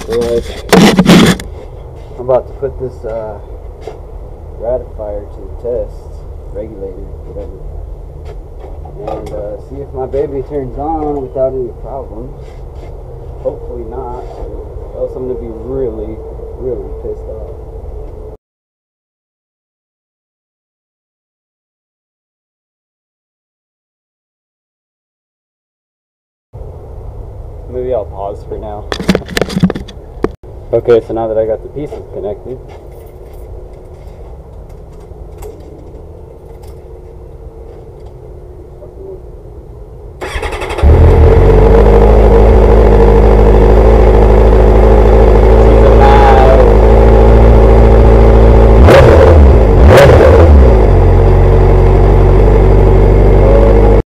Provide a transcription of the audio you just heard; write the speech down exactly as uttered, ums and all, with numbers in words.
Right. I'm about to put this uh, ratifier to the test, regulator, whatever, and uh, see if my baby turns on without any problems. Hopefully not, or else I'm going to be really, really pissed off. Maybe I'll pause for now. Okay, so now that I got the pieces connected,